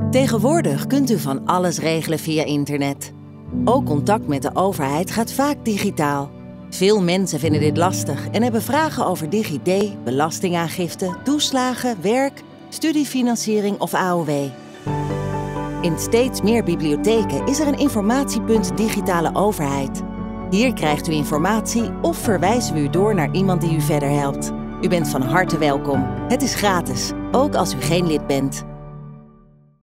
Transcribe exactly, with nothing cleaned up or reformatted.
Tegenwoordig kunt u van alles regelen via internet. Ook contact met de overheid gaat vaak digitaal. Veel mensen vinden dit lastig en hebben vragen over DigiD, belastingaangifte, toeslagen, werk, studiefinanciering of A O W. In steeds meer bibliotheken is er een informatiepunt Digitale Overheid. Hier krijgt u informatie of verwijzen we u door naar iemand die u verder helpt. U bent van harte welkom. Het is gratis, ook als u geen lid bent.